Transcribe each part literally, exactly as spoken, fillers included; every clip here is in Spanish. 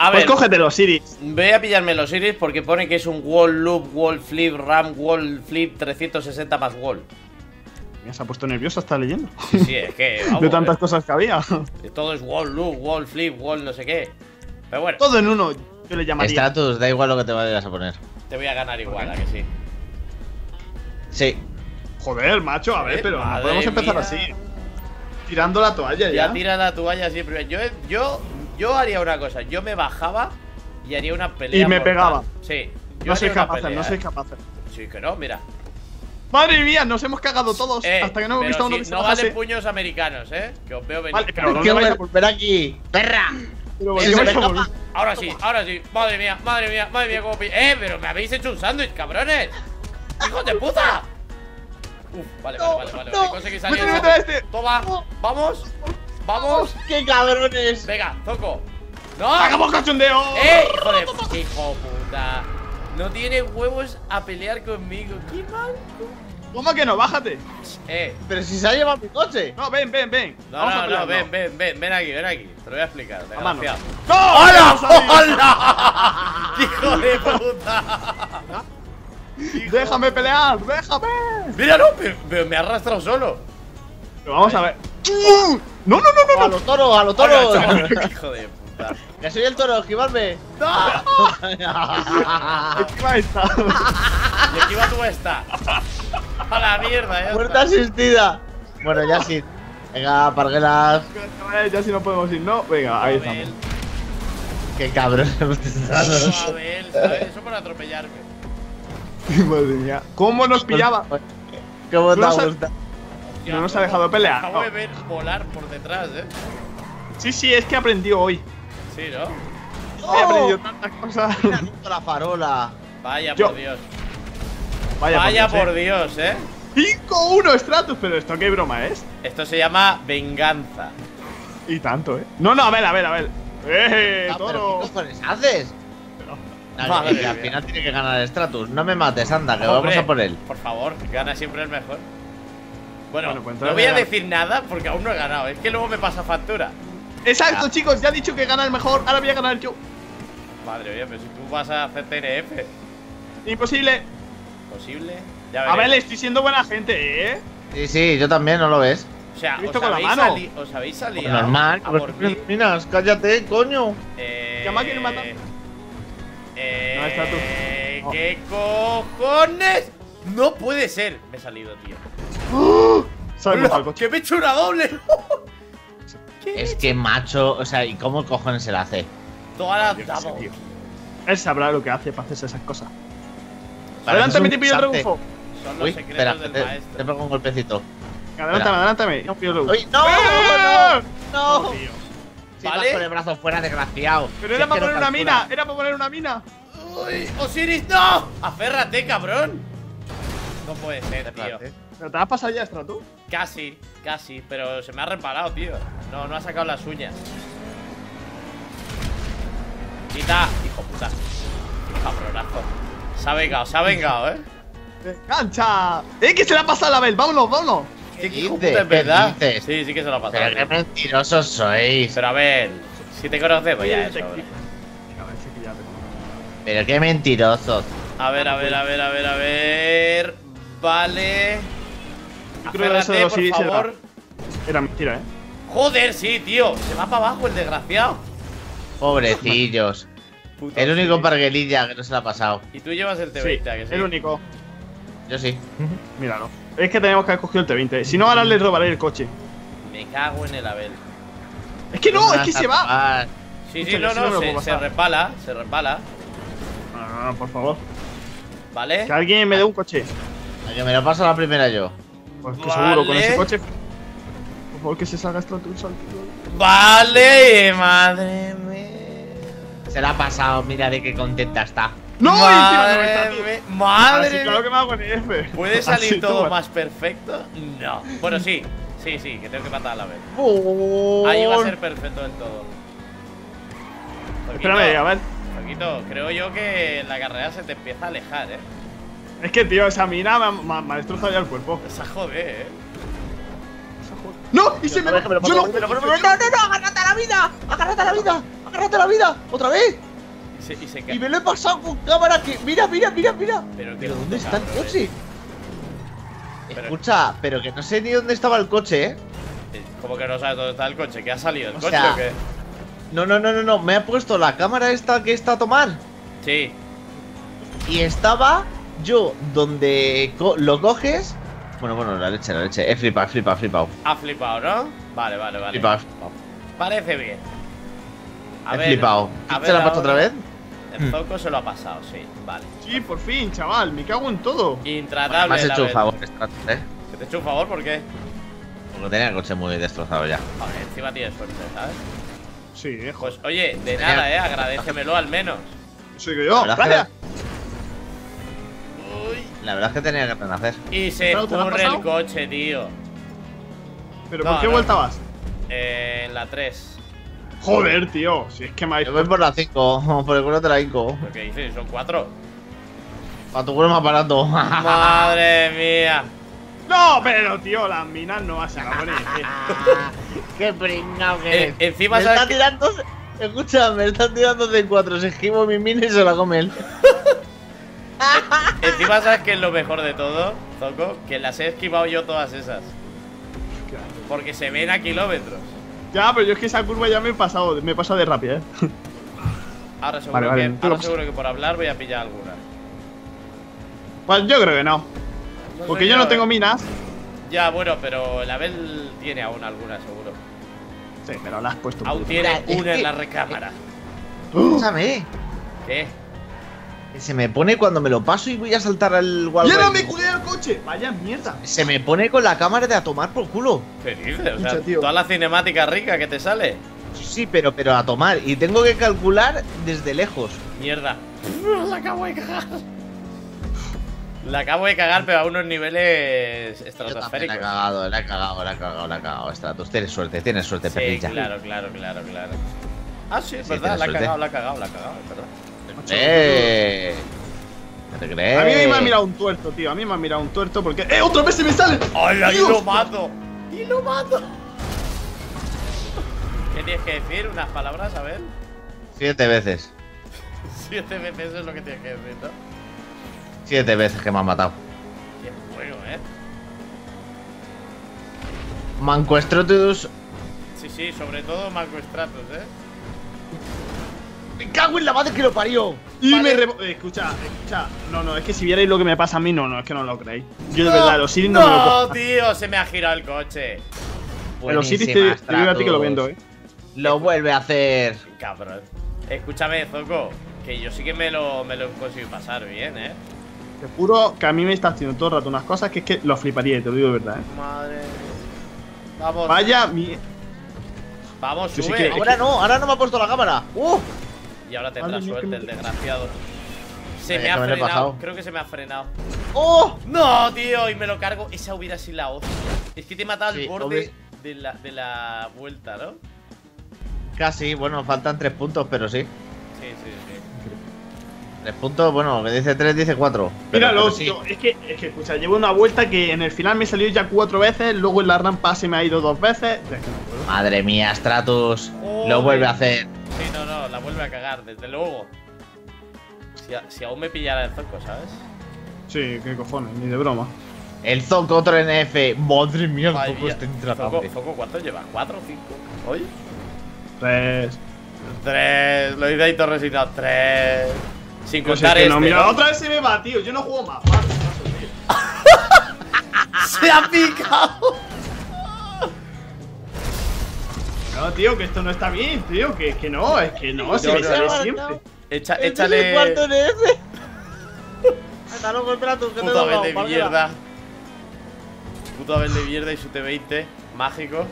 A pues ver, cógete los Iris. voy a pillarme los Iris porque pone que es un wall loop, wall flip, ram, wall flip, trescientos sesenta más wall. Me se ha puesto nervioso hasta leyendo. Sí, sí, es que vamos, de tantas eh. cosas que había. Todo es wall loop, wall flip, wall no sé qué. Pero bueno, Todo en uno, yo le llamaría. Stratus, da igual lo que te vayas a poner. te voy a ganar igual, ¿a que sí? Sí. Joder, macho, a ver, Joder, pero no madre podemos empezar mía. así. Tirando la toalla ya. Ya tira la toalla siempre. Yo, yo, yo haría una cosa, yo me bajaba y haría una pelea. Y me mortal. pegaba. Sí. Yo No soy haría una capaz, pelea, no soy ¿eh? capaz. Sí, que no, mira. Madre mía, nos hemos cagado todos. Eh, hasta que no hemos pero visto a uno si que se no bajase. valen puños americanos, ¿eh? Que os veo venir. Vale, pero ¿Qué ¿dónde vais a volver aquí? ¡Perra! Pero Sí, ¿dónde se vais me a volver? Ahora sí, ahora sí. Madre mía, madre mía, madre mía, cómo pi- ¡Eh, pero me habéis hecho un sándwich, cabrones! ¡Hijos de puta! Uf, vale, No, vale, vale, vale. no. He conseguido salir. Vete, vete a este. Toma, vamos, vamos. ¡Qué cabrones! Venga, Zoco. ¡No! ¡Hagamos cachondeo! ¡Eh! ¡Hijo de qué hijo puta! No tiene huevos a pelear conmigo. ¡Qué manco! ¿Cómo que no? Bájate. Eh. Pero si se ha llevado mi coche. No, ven, ven, ven. No, Vamos a no, pelear, no, ven, ven, ven, ven aquí, ven aquí. Te lo voy a explicar. A mano. Desgraciado. ¡No! ¡Hola! ¡Vamos a ir! ¡Hola! ¡Hijo de puta! Hijo- ¡Déjame pelear! ¡Déjame! Mira, no, pero, pero me ha arrastrado solo. Pero vamos a ver. ¡No, no, no, no! ¡A no. los toros, a los toros! Hola, chaval. Hijo de puta. ¡Que soy el toro, esquivarme! ¡No! Encima está. Y aquí va tú esta. A la mierda, ya ¡Muerte está. asistida! Bueno, ya sí. Venga, parguelas. Ya si no podemos ir, ¿no? Venga, ahí Abel, estamos. ¡Qué cabrón! Abel, ¿sabes? Eso para atropellarme. Madre mía. ¿Cómo nos pillaba? ¿Cómo te No sé- gusta? Hostia, No nos ha dejado pelear, Acabo no. de ver volar por detrás, eh. Sí, sí, es que aprendió hoy. Sí, ¿no? He aprendido tantas cosas. Mira, justo la farola. Vaya Yo- por Dios. Vaya, Vaya por por Dios. Dios, eh. cinco uno Stratus, pero esto qué broma es. Esto se llama venganza. Y tanto, ¿eh? No, no, a ver, a ver, a ver. ¡Eh, Ah, pero toro! ¿qué cojones haces? Nah, Madre que- que al mía. final tiene que ganar el Stratus. No me mates, anda, que Hombre, vamos a por él. Por favor, gana siempre el mejor. Bueno, Bueno, pues no entonces voy a voy a- decir nada porque aún no he ganado. Es que luego me pasa factura. Exacto, chicos, ya he dicho que gana el mejor. Ahora voy a ganar yo. Madre mía, pero si tú vas a hacer T N F. Imposible. ¿Posible? Ya A ver, veremos. estoy siendo buena gente, ¿eh? Sí, sí, yo también, ¿no lo ves? O sea, He os visto con la habéis, mano. sali- os habéis salido Pues normal, a pues por tú mí. miras, cállate, coño. Eh, ¿Llama a quien mata? Eh, No, está tú. No. ¿Qué cojones? No puede ser. Me he salido, tío. Sabemos al Hola, coche. ¡Que me he hecho una doble! ¿Qué? Es que macho, o sea, ¿y cómo cojones se la hace? Toda la Yo qué sé, damos. tío. Él sabrá lo que hace para hacerse esas cosas. Para eso es Adelántame, un te pillo el guisante. rebufo. Son los Uy, secretos espera, del te, maestro. te pego un golpecito. Adelántame, Espera. adelántame. Yo pillo el rebufo. ¡Uy, no! ¡Eh! ¡No! Oh, tío. Si Vale. vas con el brazo fuera, desgraciado. Pero Si era es para que no poner una calcula. mina. Era para poner una mina. ¡Uy! ¡Osiris, no! ¡Aférrate, cabrón! No puede ser, tío. Espérate. ¿Pero te has pasado ya, Stratu? Casi, casi, pero se me ha resbalado, tío. No, no ha sacado las uñas. Quita, hijo puta. Cabronazo. Se ha vengado, se ha vengado, eh. ¡Cancha! ¡Eh, que se le ha pasado a la Abel! ¡Vámonos, vámonos! ¿Qué ¿Qué hijo dices? puta, en ¿Qué verdad? dices? Sí, sí que se lo ha pasado. Pero qué mentirosos sois. Pero a ver, si te conocemos ya eso. Venga, hombre. a ver, sí que ya te conozco. Pero qué mentirosos. A ver, a ver, a ver, a ver, a ver. Vale. Yo creo que eso de Aférrate, los por Iris era- favor. Era mentira, ¿eh? Joder, sí, tío. Se va para abajo el desgraciado. Pobrecillos. Puto El único Osiris. parguelilla que no se la ha pasado. Y tú llevas el T Sí, veinte, ¿a que sí? el único. Yo sí. Míralo. Es que tenemos que haber cogido el T veinte. Si no, ahora le robaré el coche. Me cago en el Abel. Es que no, me es que vas a se va. robar. Sí, sí, Escucha, no, que si no me no, lo se, puedo se pasar. resbala, se resbala. No, no, no, por favor. ¿Vale? Que alguien me dé un coche. A que me lo paso la primera yo. Pues que Vale. seguro, con ese coche. Por favor, que se salga Stratu un salto. Vale, madre mía. Se la ha pasado, mira de qué contenta está. ¡No! Y encima no está, Madre tío. mía. Así, Madre claro mía. que me hago en F. ¿Puede salir Así, todo toma. más perfecto? No. Bueno, sí. Sí, sí, que tengo que matar a la vez. ¡Bum! Ahí va a ser perfecto del todo. Espérame, a ver. Paquito, creo yo que la carrera se te empieza a alejar, eh. Es que, tío, esa mina me ha, me ha- me ha destrozado ya el cuerpo. Esa jode, eh. ¡No! ¡Y se me va! ¡Yo no! ¡No, no, no! ¡Agárrate a la vida! ¡Agárrate a la vida! ¡Agárrate la vida! ¡Otra vez! Y se, y se ca- Y me lo he pasado con cámara que. Mira, mira, mira, mira. Pero, Pero ¿dónde puto está el cabrón, coche? eh. Pero- Escucha, pero que no sé ni dónde estaba el coche, ¿eh? Eh, ¿Cómo que no sabes dónde está el coche? ¿Que ha salido el O coche sea- o qué? No, no, no, no, no. Me ha puesto la cámara esta que está a tomar. Sí. Y estaba yo donde co- lo coges. Bueno, bueno, la leche, la leche. He flipado, he flipado, he flipado. Ha flipado, ¿no? Vale, vale, vale. Flipado, he flipado. Parece bien. A He ver, flipado. a ¿Se ver la ha puesto ahora. otra vez? El Zoco se lo ha pasado, sí. Vale. Sí, por fin, chaval. Me cago en todo. Intratable. Me has la hecho un vez. favor, Stratus, ¿eh? ¿Que te he hecho un favor? ¿Por qué? Porque tenía el coche muy destrozado ya. Joder, encima tienes suerte, ¿sabes? Sí, eh, Pues oye, de nada, eh. Agradécemelo al menos. soy que yo. La verdad ¡Gracias! Uy. La verdad es que tenía que renacer. Y se Claro, ¿te lo has corre el pasado? coche, tío. ¿Pero No, por qué no. vuelta vas? Eh, en la tres. Joder, tío. Si es que me Yo voy por la cinco, por el culo de la cinco. ¿Lo que dices? Son cuatro. Para tu culo más barato. Madre mía. No, pero tío, las minas no vas a poner. Qué pringao que Eh, eres. encima me sabes está que- tirando. Escucha, me están tirando de cuatro. Se esquivo mi mini y se la come él. Encima sabes que es lo mejor de todo, Zoco, que las he esquivado yo todas esas. Porque se ven a kilómetros. Ya, pero yo es que esa curva ya me he pasado, me he pasado de rápida, eh. Ahora seguro, Vale, vale, que, tú lo ahora pasas. seguro que por hablar voy a pillar alguna. Pues yo creo que no. No Porque sé yo no eh. tengo minas. Ya, bueno, pero la Abel tiene aún alguna, seguro. Sí, pero las has puesto. Aún puto. tiene es una en que- la recámara. Escúchame. ¿Qué? Que se me pone cuando me lo paso y voy a saltar al wall. ¡Ya no ride. me culea el coche! ¡Vaya mierda! Se me pone con la cámara de a tomar por culo. ¿Qué dices? O sea, Escucha, tío. toda la cinemática rica que te sale. Sí, sí, pero, pero a tomar. Y tengo que calcular desde lejos. Mierda. La acabo de cagar. La acabo de cagar, pero a unos niveles Yo también la he estratosféricos. cagado, la he cagado, la he cagado, la he cagado. Stratus, tienes suerte, tienes suerte, Sí, perrilla. claro, claro, claro, claro. Ah, sí, es Sí, verdad, tienes la ha suerte. cagado, la ha cagado, la ha cagado, es verdad. ¡Eh! ¿No te crees? A mí me ha mirado un tuerto, tío. A mí me ha mirado un tuerto porque. ¡Eh! ¡Otra vez se me sale! ¡Hola! ¡Y ¡Dios! lo mato! ¡Y lo mato! ¿Qué tienes que decir? ¿Unas palabras? A ver. Siete veces. Siete veces es lo que tienes que decir, ¿no? Siete veces que me han matado. Qué juego, ¿eh? Mancuestrotus. Sí, sí, sobre todo Marco Stratos, ¿eh? ¡Me cago en la madre que lo parió! Y Vale. me rebo... eh, escucha, escucha. No, no, es que si vierais lo que me pasa a mí, no, no, es que no lo creéis. Yo de verdad, los Siris no, me lo ¡No, puedo. tío! Se me ha girado el coche. Pero Siris te, Buenísima, te digo a ti que lo Stratus. vendo, eh. Lo vuelve a hacer. Cabrón. Escúchame, Zoco, que yo sí que me lo, me lo he conseguido pasar bien, ¿eh? Te juro que a mí me está haciendo todo el rato unas cosas que es que lo fliparía, te lo digo de verdad, eh. Madre mía. Vamos, Vaya mi. vamos, Yo sí sube. que- Ahora no, ahora no me ha puesto la cámara. ¡Uh! Y ahora tendrá Madre mía, suerte que el me- desgraciado. Se Eh, me que ha me lo he frenado. pasado. Creo que se me ha frenado. ¡Oh! No, tío, y me lo cargo. Esa hubiera sido la hostia. Es que te he matado Sí, al borde obvio. de la, de la vuelta, ¿no? Casi, bueno, faltan tres puntos, pero sí. Sí, sí, sí. Tres puntos, bueno, me dice tres, dice cuatro. Pero- Míralo, pero sí. tío. Es que, es que, escucha, llevo una vuelta que en el final me salió ya cuatro veces, luego en la rampa se me ha ido dos veces. Es que no puedo. Madre mía, Stratus. Joder. Lo vuelve a hacer. Sí, no, no, la vuelve a cagar, desde luego. Si, a- si aún me pillara el zoco, ¿sabes? Sí, qué cojones, ni de broma. El Zoco, otro N F. Madre mía, el Ay, Zoco ya. está Zoco, intratable. Zoco, ¿cuánto lleva? ¿Cuatro o cinco? ¿Hoy? Tres. Tres, lo dice ahí todo resignado. Tres. Sin Pues es contar que este. no, mira, ¿no? otra vez se me va, tío. Yo no juego más. Paso, paso, tío. ¡Se ha picado! No, tío, que esto no está bien, tío. Que, que no, es que no, se No, me no, sale no. siempre. Echa, Este es échale. el cuarto N F. Hasta luego, Stratus, que te he Puto Abel dado, de párguela. mierda. Puto Abel de mierda y su T veinte. Mágico.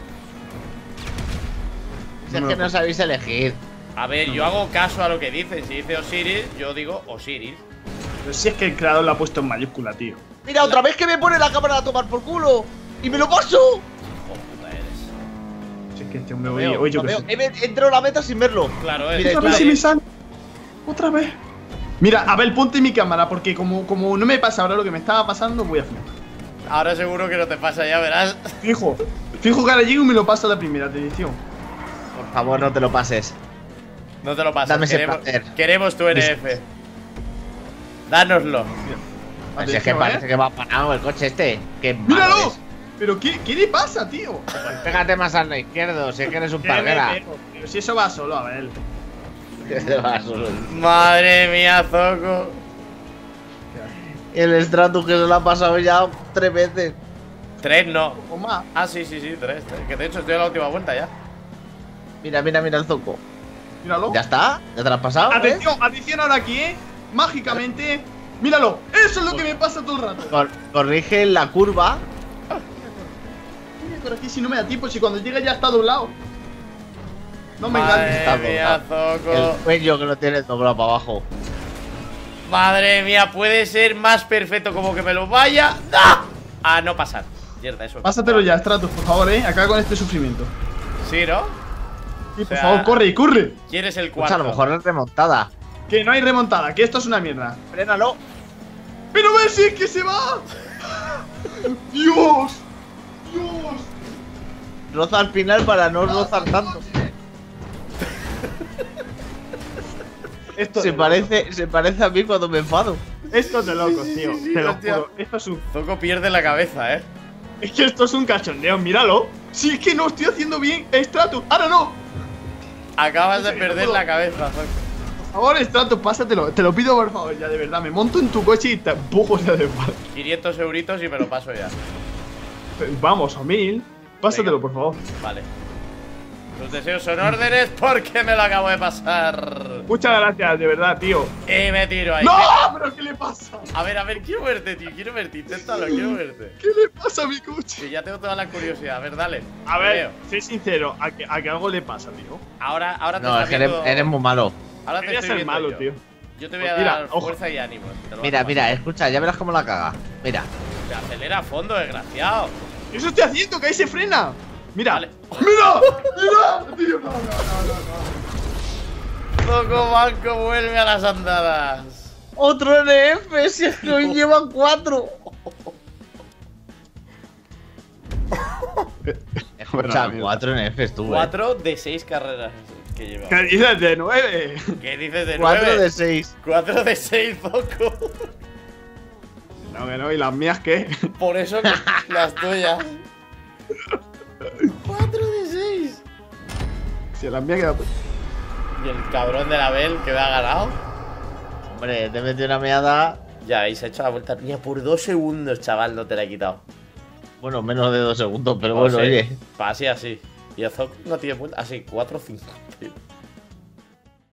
Si es que no sabéis elegir. A ver, yo hago caso a lo que dicen. Si dice Osiris, yo digo Osiris. Pero si es que el creador lo ha puesto en mayúscula, tío. Mira, otra vez que me pone la cámara a tomar por culo. Y me lo paso. Hijo puta eres. Si es que este hombre Lo hoy, veo, hoy yo lo que veo. sé. He met- Entro a la meta sin verlo. Claro, es. Mira, Otra tú vez se ahí. me sale. Otra vez. Mira, a ver, ponte mi cámara, porque como, como no me pasa ahora lo que me estaba pasando, voy a flipar. Ahora seguro que no te pasa, ya verás. Fijo. Fijo que ahora llego y me lo paso a la primera edición. Por favor, no te lo pases. No te lo pases. Dame ese Queremos, placer. queremos tu N F. Dánoslo. Así es que Atención, parece ¿eh? que va parado el coche este. ¡Qué malo ¡Míralo! es! ¿Pero qué, qué le pasa, tío? Pégate más a la izquierda, si es que eres un ¿Qué le parguera. pego? Pero si eso va solo, a ver. Te vas solo. Madre mía, Zoco. El Stratus que se lo ha pasado ya tres veces. Tres no. O más. Ah, sí, sí, sí, tres, tres. Que de hecho estoy en la última vuelta ya. Mira, mira, mira el Zoco. Míralo. ¿Ya está? ¿Ya te lo has pasado? eh? Atención, atención ahora aquí, ¿eh? Mágicamente. Míralo. Eso es lo que me pasa todo el rato. Cor- corrige la curva. Mira, por aquí si no me da tiempo, si cuando llega ya está doblado. No me Madre engañes. está mía, El Zoco. cuello que lo tienes doblado para abajo. Madre mía, puede ser más perfecto como que me lo vaya. ¡Ah! A no pasar. Mierda, eso. Pásatelo ya, Stratus, por favor, ¿eh? Acaba con este sufrimiento. Sí, ¿no? Sí, por O sea, favor, corre y corre. ¿Quieres el Escucha, cuarto? a lo mejor es remontada. Que no hay remontada, que esto es una mierda. Frénalo. ¡Pero ves si es que se va! ¡Dios! ¡Dios! Roza al final para no rozar tanto. Esto Se de parece, se parece a mí cuando me enfado. locos. Esto es de locos, sí, tío. sí, sí, Te lo hostia. juro. Esto es un. Zoco pierde la cabeza, ¿eh? Es que esto es un cachondeo, míralo. Si es que no estoy haciendo bien, Stratus. ¡Ahora no! Acabas de Sí, perder no puedo. la cabeza, Zoco. Por favor, Stratus, pásatelo. Te lo pido, por favor, ya de verdad. Me monto en tu coche y te empujo ya de espalda. quinientos euritos y me lo paso ya. Vamos, a mil. Pásatelo, Venga. por favor. Vale. Tus deseos son órdenes porque me lo acabo de pasar. Muchas gracias, de verdad, tío. Y me tiro ahí. ¡No! ¿Pero qué le pasa? A ver, a ver, quiero verte, tío. Quiero verte, inténtalo, quiero verte. ¿Qué le pasa a mi coche? Que ya tengo toda la curiosidad. A ver, dale. A Te ver, veo. sé sincero, a que, a que algo le pasa, tío. Ahora, ahora te No, está es que eres, viendo- eres muy malo. Ahora te Quería estoy ser viendo malo, yo. tío. Yo te voy a Pues mira, dar ojo. fuerza y ánimo. te lo vas Mira, a mira, pasar. escucha, ya verás cómo la caga. Mira. Te acelera a fondo, desgraciado. ¡Eso estoy haciendo! ¡Que ahí se frena! ¡Mira! Vale. ¡Mira! ¡Mira! Tío, no, no, no, no, Zoco Banco vuelve a las andadas. Otro N F, si es que hoy llevan cuatro. Escucha, Bueno, cuatro N Fs tú, eh. Cuatro de seis carreras que lleva. no! ¿Qué dices de nueve? ¿Qué dices de Cuatro nueve? de seis. Cuatro de seis, Zoco. No, que no, ¿y las mías qué? Por eso que las tuyas. Cuatro de seis. Si las mías quedan. Y el cabrón de la Bel que me ha ganado. Hombre, te metí una meada. Ya habéis hecho la vuelta mía por dos segundos, chaval, no te la he quitado. Bueno, menos de dos segundos, pero No bueno, sé, oye. Así, así. Y el Zoc no tiene vuelta. Así, cuatro o cinco, tío.